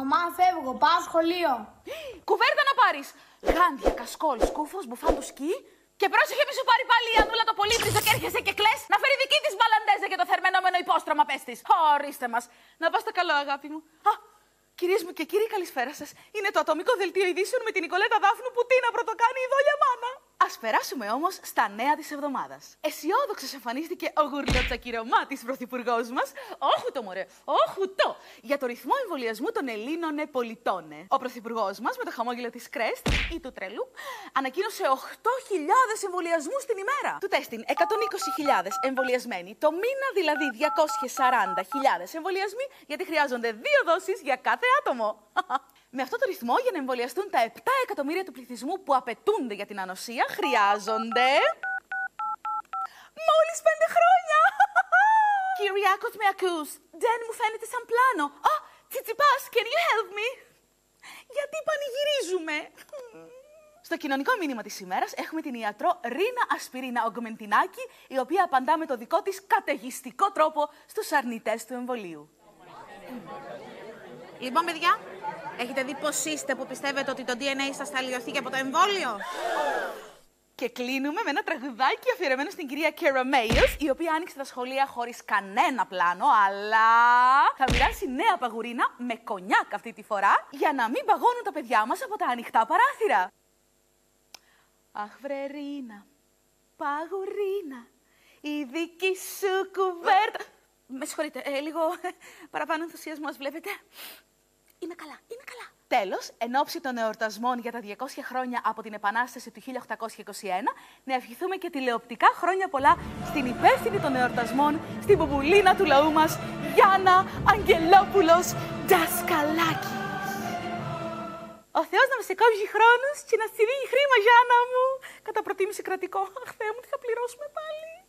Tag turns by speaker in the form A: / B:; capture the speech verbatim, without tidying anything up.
A: Μαμά, φεύγω, πάω σχολείο.
B: Κουβέρτα να πάρεις. Γάντια, κασκόλ, σκούφος, μπουφάν του σκι. Και πρόσεχε μη σου πάρει πάλι η Ανούλα το πολύβριζο και έρχεσαι και κλαις να φέρει δική της μπαλαντέζα για το θερμενόμενο υπόστρωμα, πες της. Ορίστε μας. Να πας τα καλό, αγάπη μου. Α, κυρίες μου και κύριοι, καλησπέρα σας. Είναι το ατομικό δελτίο ειδήσεων με την Νικολέτα Δάφνου που τι να πρωτοκάνει η δόλια μάνα. Ας περάσουμε όμως στα νέα της εβδομάδας. Αισιόδοξος εμφανίστηκε ο γουρλοτσακυρωμάτης πρωθυπουργός μας, όχου το μωρέ, όχου το, για το ρυθμό εμβολιασμού των Ελλήνων πολιτών. Ο πρωθυπουργός μας, με το χαμόγελο της Κρέστ ή του τρελού, ανακοίνωσε οκτώ χιλιάδες εμβολιασμούς την ημέρα. Του τέστην εκατόν είκοσι χιλιάδες εμβολιασμένοι το μήνα, δηλαδή διακόσιες σαράντα χιλιάδες εμβολιασμοί, γιατί χρειάζονται δύο δόσεις για κάθε άτομο. Με αυτό το ρυθμό, για να εμβολιαστούν τα επτά εκατομμύρια του πληθυσμού που απαιτούνται για την ανοσία, χρειάζονται... μόλις πέντε χρόνια! Κυριάκος, με ακούς? Δεν μου φαίνεται σαν πλάνο. Α, Τσιτσιπάς, can you help me? Γιατί πανηγυρίζουμε? Στο κοινωνικό μήνυμα της ημέρας έχουμε την ιατρό Ρίνα Ασπιρίνα Ογκμεντινάκη, η οποία απαντά με το δικό της καταιγιστικό τρόπο στους αρνητές του εμβολίου.
C: Λοιπόν, παιδιά, έχετε δει πώς είστε που πιστεύετε ότι το ντι εν έι σας θα αλλοιωθεί και από το εμβόλιο?
B: Και κλείνουμε με ένα τραγουδάκι αφιερωμένο στην κυρία Κέρα Μέιλς, η οποία άνοιξε τα σχολεία χωρίς κανένα πλάνο, αλλά θα μοιράσει νέα παγουρίνα με κονιάκ αυτή τη φορά, για να μην παγώνουν τα παιδιά μας από τα ανοιχτά παράθυρα. Αχ, βρε Ρίνα, παγουρίνα, η δική σου κουβέρτα... Με συγχωρείτε, ε, λίγο παραπάνω ενθουσιασμός, βλέπετε. Είμαι καλά, είμαι καλά. Τέλος, εν ώψη των εορτασμών για τα διακόσια χρόνια από την Επανάσταση του χίλια οκτακόσια είκοσι ένα, να ευχηθούμε και τηλεοπτικά χρόνια πολλά στην υπεύθυνη των εορτασμών, στην μπουμπουλίνα του λαού μας, Γιάννα Αγγελόπουλος Ντασκαλάκης. Ο Θεός να μας εκόψει χρόνους και να στηρίγει χρήμα, Γιάννα μου. Κατά προτίμηση κρατικό. Αχ, Θεέ μου, τι θα πληρώσουμε πάλι.